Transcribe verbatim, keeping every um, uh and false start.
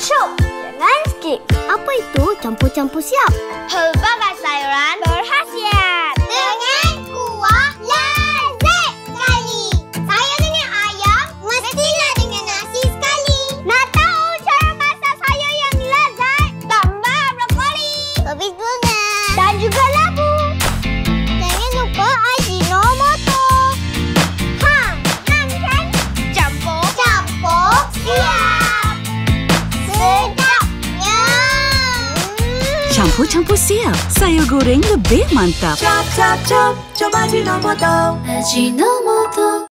Syuk. Jangan skip. Apa itu campur-campur siap? Pelbagai sayuran berkhasiat. Dengan kuah lezat sekali. Saya dengan ayam mestilah dengan nasi sekali. Nak tahu cara masak sayur yang lezat? Tambah brokoli. Habis bunga. Dan juga labu. Jangan lupa Ajinomoto. Ha, enam kan? Campur. Campur siap. Sedapnya. Campur-campur siap. Sayur goreng lebih mantap. Chop, chop, chop. Coba Ajinomoto. Ajinomoto.